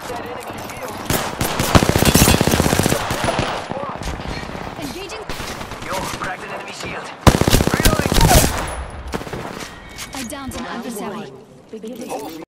that enemy shield. Engaging. Yo, cracked an enemy shield. Reloading! I downed an adversary.